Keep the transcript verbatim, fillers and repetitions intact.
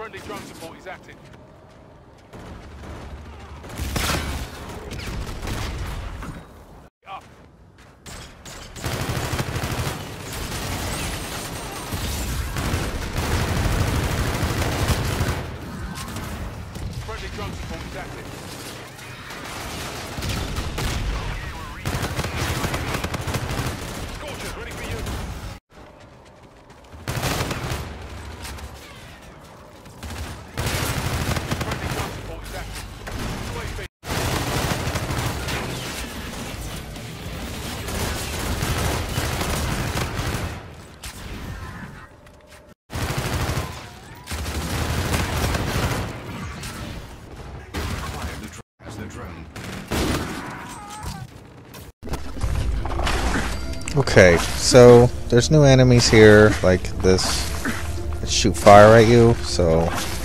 Friendly drone support is active. Up. Friendly drone support is active. Scorchers ready for you. Friendly drone support is active. U A V. As the drone. Okay, so there's new enemies here, like this that shoot fire at you, so